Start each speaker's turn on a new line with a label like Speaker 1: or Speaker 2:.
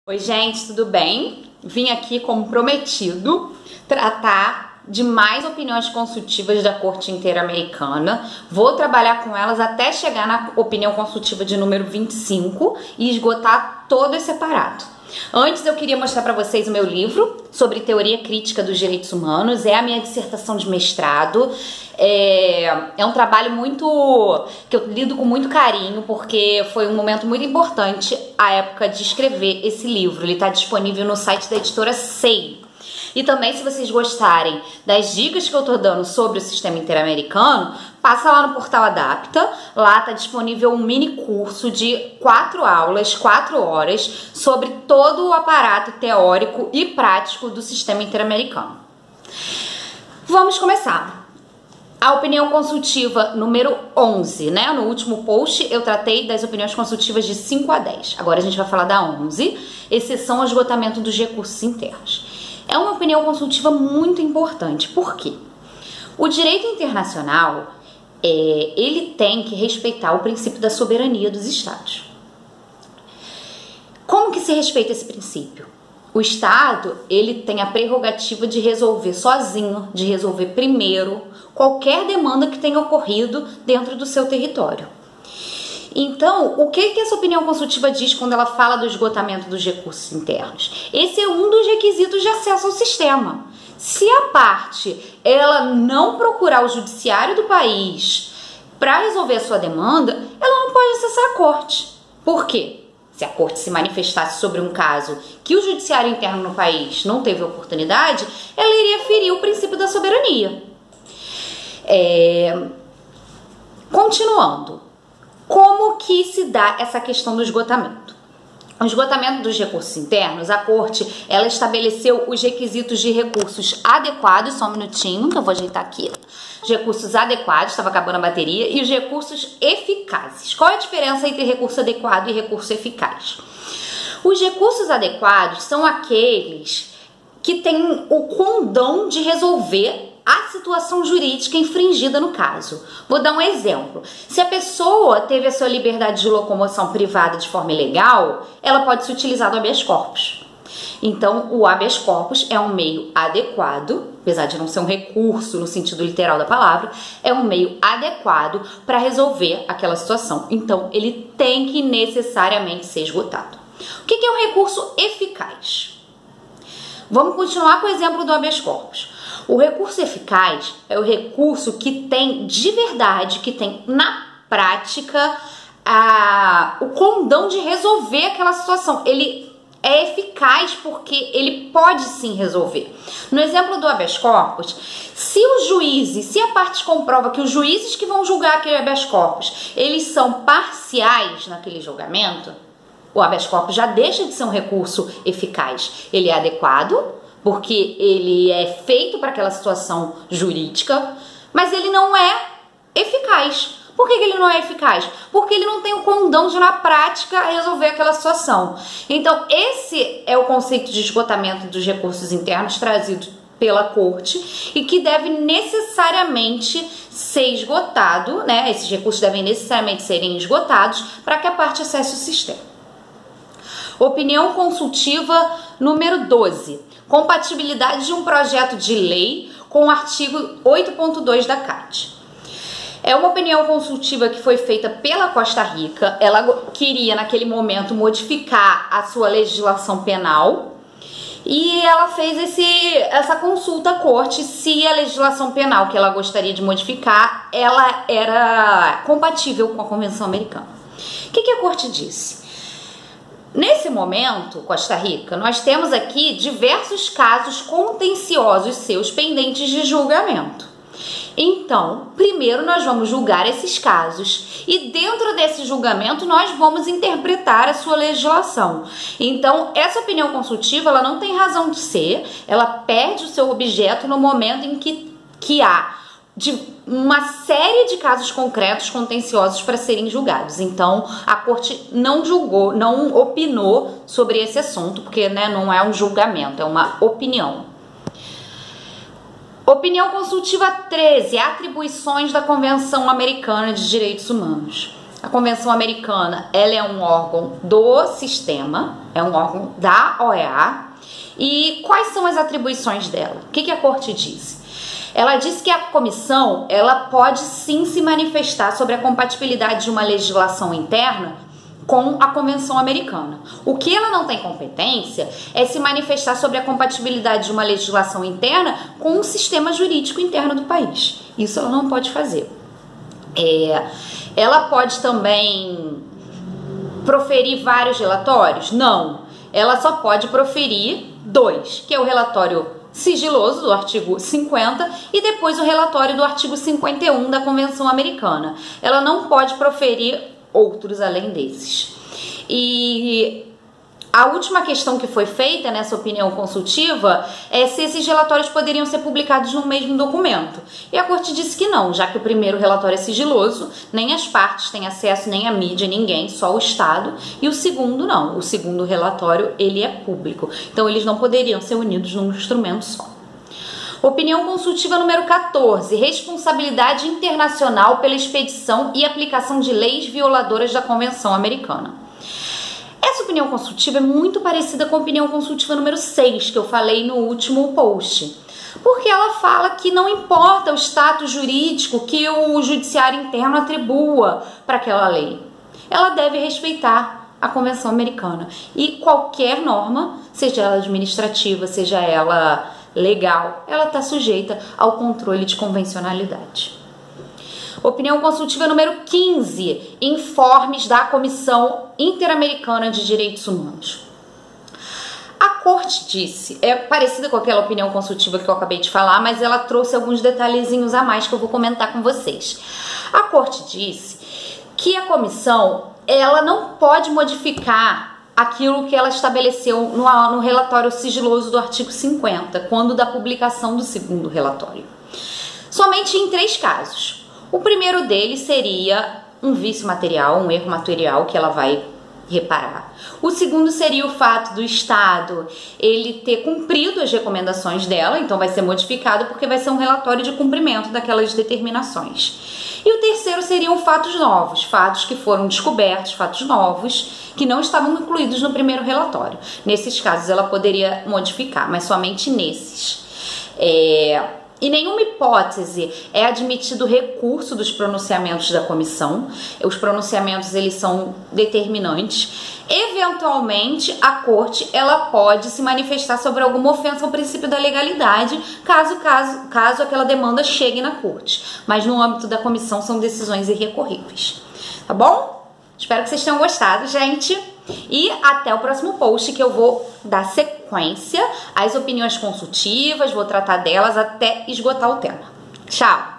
Speaker 1: Oi, gente, tudo bem? Vim aqui, como prometido, tratar de mais opiniões consultivas da Corte Interamericana. Vou trabalhar com elas até chegar na opinião consultiva de número 25 e esgotar todas separado. Antes eu queria mostrar para vocês o meu livro sobre teoria crítica dos direitos humanos. É a minha dissertação de mestrado. É um trabalho que eu lido com muito carinho, porque foi um momento muito importante a época de escrever esse livro. Ele está disponível no site da editora SEI. E também, se vocês gostarem das dicas que eu tô dando sobre o sistema interamericano, passa lá no portal Adapta. Lá tá disponível um mini curso de 4 aulas, 4 horas, sobre todo o aparato teórico e prático do sistema interamericano. Vamos começar. A opinião consultiva número 11, né? No último post eu tratei das opiniões consultivas de 5 a 10. Agora a gente vai falar da 11, exceção ao esgotamento dos recursos internos. É uma opinião consultiva muito importante. Por quê? O direito internacional, ele tem que respeitar o princípio da soberania dos Estados. Como que se respeita esse princípio? O Estado, ele tem a prerrogativa de resolver sozinho, de resolver primeiro, qualquer demanda que tenha ocorrido dentro do seu território. Então, o que essa opinião consultiva diz quando ela fala do esgotamento dos recursos internos? Esse é um dos requisitos de acesso ao sistema. Se a parte ela não procurar o judiciário do país para resolver a sua demanda, ela não pode acessar a corte. Por quê? Se a corte se manifestasse sobre um caso que o judiciário interno no país não teve oportunidade, ela iria ferir o princípio da soberania. Continuando. Como que se dá essa questão do esgotamento? O esgotamento dos recursos internos, a Corte, ela estabeleceu os requisitos de recursos adequados, só um minutinho que eu vou ajeitar aqui. Os recursos adequados, estava acabando a bateria, e os recursos eficazes. Qual é a diferença entre recurso adequado e recurso eficaz? Os recursos adequados são aqueles que têm o condão de resolver a situação jurídica infringida no caso. Vou dar um exemplo. Se a pessoa teve a sua liberdade de locomoção privada de forma ilegal, ela pode se utilizar do habeas corpus. Então, o habeas corpus é um meio adequado, apesar de não ser um recurso no sentido literal da palavra, é um meio adequado para resolver aquela situação. Então, ele tem que necessariamente ser esgotado. O que é um recurso eficaz? Vamos continuar com o exemplo do habeas corpus. O recurso eficaz é o recurso que tem de verdade, que tem na prática o condão de resolver aquela situação. Ele é eficaz porque ele pode sim resolver. No exemplo do habeas corpus, se a parte comprova que os juízes que vão julgar aquele habeas corpus, eles são parciais naquele julgamento, o habeas corpus já deixa de ser um recurso eficaz. Ele é adequado, porque ele é feito para aquela situação jurídica, mas ele não é eficaz. Por que ele não é eficaz? Porque ele não tem o condão de, na prática, resolver aquela situação. Então, esse é o conceito de esgotamento dos recursos internos trazido pela Corte e que deve necessariamente ser esgotado, né? Esses recursos devem necessariamente serem esgotados para que a parte acesse o sistema. Opinião consultiva número 12. Compatibilidade de um projeto de lei com o artigo 8.2 da CAT. É uma opinião consultiva que foi feita pela Costa Rica. Ela queria, naquele momento, modificar a sua legislação penal e ela fez essa consulta à corte se a legislação penal que ela gostaria de modificar, ela era compatível com a Convenção Americana. O que a corte disse? Nesse momento, Costa Rica, nós temos aqui diversos casos contenciosos seus pendentes de julgamento. Então, primeiro nós vamos julgar esses casos e dentro desse julgamento nós vamos interpretar a sua legislação. Então, essa opinião consultiva, ela não tem razão de ser, ela perde o seu objeto no momento em que há uma série de casos concretos contenciosos para serem julgados. Então, a Corte não julgou, não opinou sobre esse assunto, porque, né, não é um julgamento, é uma opinião. Opinião consultiva 13, atribuições da Convenção Americana de Direitos Humanos. A Convenção Americana, ela é um órgão do sistema, é um órgão da OEA. E quais são as atribuições dela? O que a Corte disse? Ela disse que a comissão, ela pode sim se manifestar sobre a compatibilidade de uma legislação interna com a Convenção Americana. O que ela não tem competência é se manifestar sobre a compatibilidade de uma legislação interna com o sistema jurídico interno do país. Isso ela não pode fazer. Ela pode também proferir vários relatórios? Não. Ela só pode proferir 2, que é o relatório sigiloso do artigo 50 e depois o relatório do artigo 51 da Convenção Americana. Ela não pode proferir outros além desses. E a última questão que foi feita nessa opinião consultiva é se esses relatórios poderiam ser publicados no mesmo documento. E a Corte disse que não, já que o primeiro relatório é sigiloso, nem as partes têm acesso, nem a mídia, ninguém, só o Estado. E o segundo não, o segundo relatório ele é público. Então eles não poderiam ser unidos num instrumento só. Opinião consultiva número 14, responsabilidade internacional pela expedição e aplicação de leis violadoras da Convenção Americana. Essa opinião consultiva é muito parecida com a opinião consultiva número 6, que eu falei no último post. Porque ela fala que não importa o status jurídico que o judiciário interno atribua para aquela lei. Ela deve respeitar a Convenção Americana. E qualquer norma, seja ela administrativa, seja ela legal, ela está sujeita ao controle de convencionalidade. Opinião consultiva número 15, informes da Comissão Interamericana de Direitos Humanos. A Corte disse, é parecida com aquela opinião consultiva que eu acabei de falar, mas ela trouxe alguns detalhezinhos a mais que eu vou comentar com vocês. A Corte disse que a comissão, ela não pode modificar aquilo que ela estabeleceu no relatório sigiloso do artigo 50, quando da publicação do segundo relatório. Somente em 3 casos. O primeiro deles seria um vício material, um erro material que ela vai reparar. O segundo seria o fato do Estado ele ter cumprido as recomendações dela, então vai ser modificado porque vai ser um relatório de cumprimento daquelas determinações. E o terceiro seriam fatos novos, fatos que foram descobertos, fatos novos que não estavam incluídos no primeiro relatório. Nesses casos ela poderia modificar, mas somente nesses. Em nenhuma hipótese é admitido recurso dos pronunciamentos da comissão. Os pronunciamentos eles são determinantes. Eventualmente, a Corte ela pode se manifestar sobre alguma ofensa ao princípio da legalidade, caso aquela demanda chegue na Corte. Mas no âmbito da comissão são decisões irrecorríveis. Tá bom? Espero que vocês tenham gostado, gente. E até o próximo post que eu vou dar sequência às opiniões consultivas, vou tratar delas até esgotar o tema. Tchau!